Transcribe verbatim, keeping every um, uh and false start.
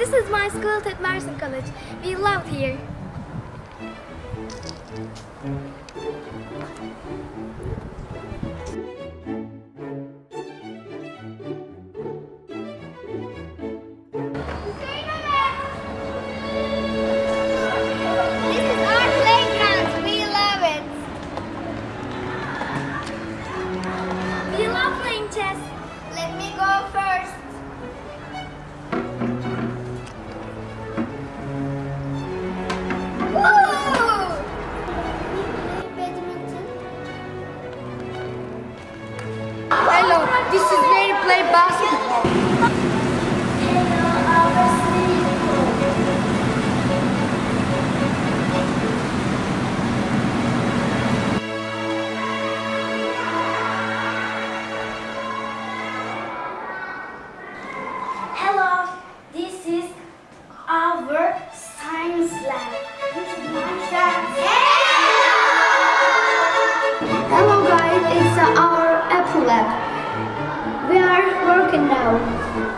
This is my school at Mersin College. We love here. This is our playground. We love it. We love playing chess. Let me go first. Hello, this is where you play basketball. Hello, this is our science lab. This is my friend. Hello guys, it's uh, our Apple lab. We are working now.